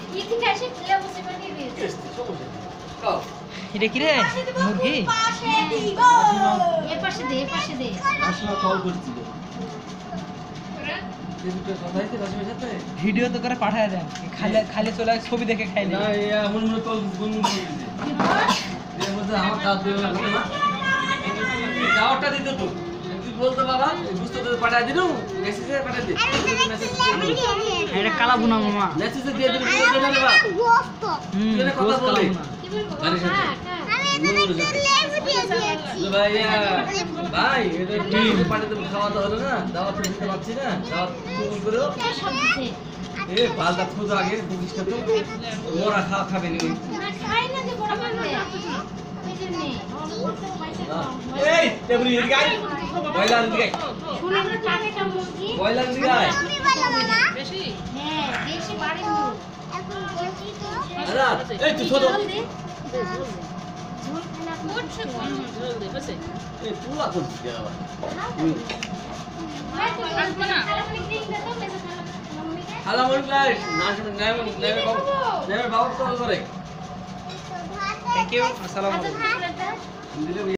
এটা কি রে মুরগি ভিডিও তো করে পাঠায় দেন খালি খালি চলে ছবি দেখে খাই না এমন মনে কল গুনগুন এর মধ্যে আমার কাজ দেবে না দাওয়াতটা দিত তো তুই বলতো বাবা বুঝতে তো পাঠায় দিনু মেসেজে পাঠায় দে এটা কালা বুনা মামা মেসেজে দিয়ে দিবি বলতে না বাবা গোস্ত তুই না কথা বলে গাড়ির সাথে ভাইয়া ভাই এটা টিম পাঠাতে খাওয়া তো হলো না দাওয়াত দিতে পারছি না দাওয়াত কবুল করো এ বালদা খুদ আগে বুঝিস তো মোরা খাবে নি এই তেবরি এদিকে আয় বয়লার দিকে শুনে না টাকা মুরগি বয়লার দিকে আয় আমি বলা মামা বেশি হ্যাঁ বেশি বাড়ি মুরগি এখন বলছি তো দাদা এই তুই ছোট ঝোল খানা করছে কোন ঝোল দে বসে এই পুরা করছিস কেন আবার আসবে না খালা মন লাই না নেমে বাবা কল করে থ্যাংক ইউ আসসালামু আলাইকুম ভাত দিলে